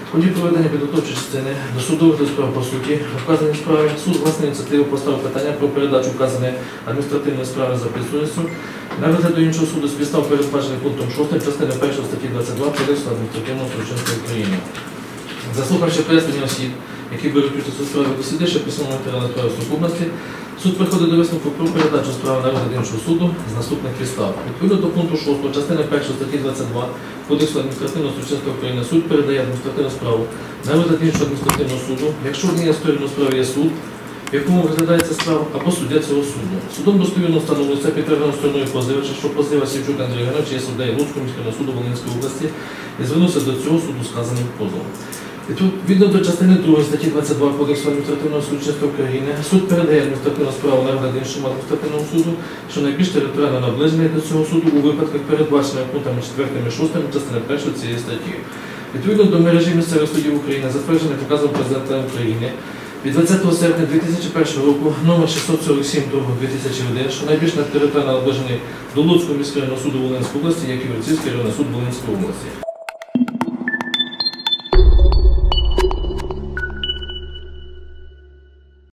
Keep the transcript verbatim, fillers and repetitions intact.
В ході проведення підготовчої частини до судових справ по суті, вказані справи, суд власне ініціативу поставив питання про передачу вказаної адміністративної справи за підсудністю на розгляд до іншого суду з підстав, передбачених пунктом шостим частини першої статті двадцять два Кодексу адміністративного судочинства України. Заслухавши пояснення осіб, які беруть участь у справі, дослідивши письмові матеріали справи сукупності, суд приходить до висновку про передачу справи на розгляд іншого суду з наступних підстав. Відповідно до пункту шостого частини першої статті двадцять два Кодексу адміністративного судочинства України суд передає адміністративну справу на розгляд іншого адміністративного суду, якщо однією стороною справи є суд, в якому розглядається справа, або суддя цього суду. Судом достовірно встановлюється підтвердженою стороною позивача, що позивач Сівчук Андрій Євгенович є суддею Луцького міського суду Волинської області і звернувся до цього суду сказаним позовом. Відповідно до частини другої статті двадцять два Кодексу адміністративного судочинства України, суд передає адміністративну справу на розгляд іншому адміністративному суду, що найбільш територіально наближений до цього суду у випадках, передбачених пунктами четвертим і шостим частини першої цієї статті. Відповідно до мережі місцевих судів України, затверджених указом Президента України від двадцятого серпня дві тисячі першого року номер шістсот сорок сім дві тисячі один, що найбільш територіально наближений до Луцького міського суду Волинської області, як і Вільцівський районний суд Волинської області.